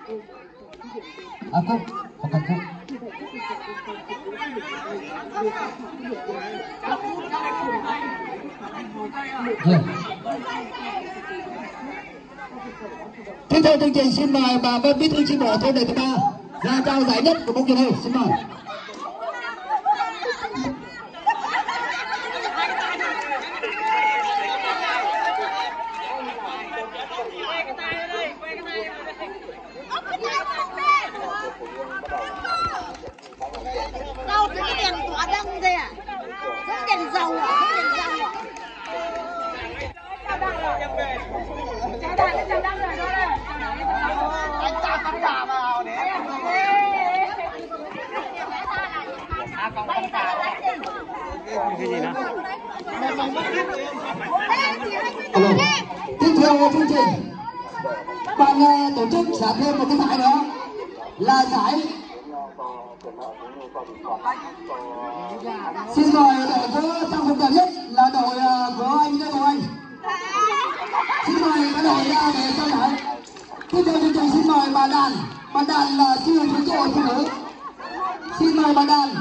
À Cúc, không cần Cúc. Tiếp theo chương trình xin mời bà Vân Bí thư chi bộ thôn Đề Thứ Ba ra trao giải nhất của bóng chuyền này, xin mời. Đâu cái đèn tỏa đăng đây à? Cái đèn dầu à? Cái đèn dầu à? Anh ta không trả vào để còn không trả cái gì nữa? Tiếp theo chương trình ban tổ chức sẽ thêm một cái giải nữa là giải. Xin mời đội có trang phục đẹp nhất là đội của anh Lê Hồ Anh. Xin mời các đội ra để trao giải. Tiếp theo chương trình xin mời bà Đàn. Bà Đàn là chi hội trưởng hội phụ nữ. Xin mời bà Đàn.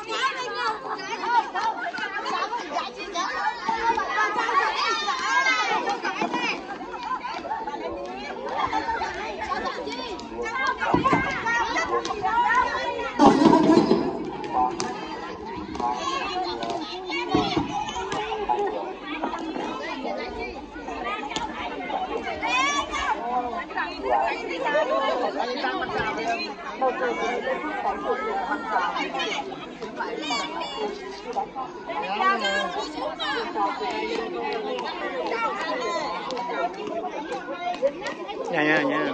Nha.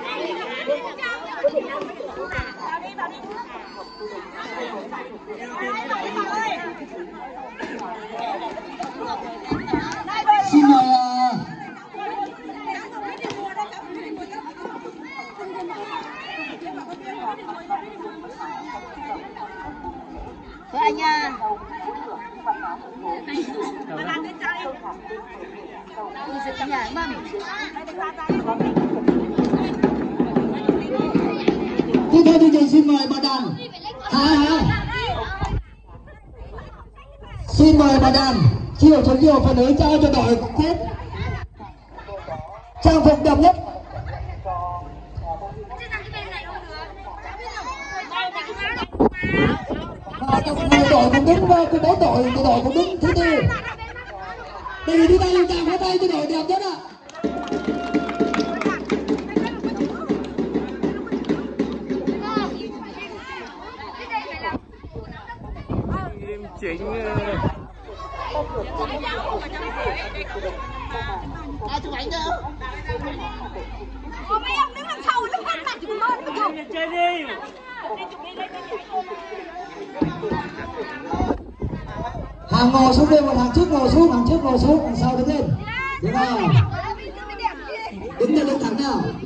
Xin mời thôi anh à. tiếp theo chương trình xin mời bà Đàn. Xin mời bà Đàn chi hội trưởng hội phụ nữ trao cho đội cúp trang phục đẹp nhất. Và đội cũng đứng cái đội cũng đứng thứ tư. Đây là đi tay lên chào tay cho đội đẹp nhất ạ. Chính Ai chụp ảnh được? Mấy em đứng đằng sau lúc bắt mặt chụp con. chơi đi. Hàng ngồi xuống đây, một hàng trước ngồi xuống, hàng sau đứng lên. Đúng không? Đứng lên đứng thẳng nào.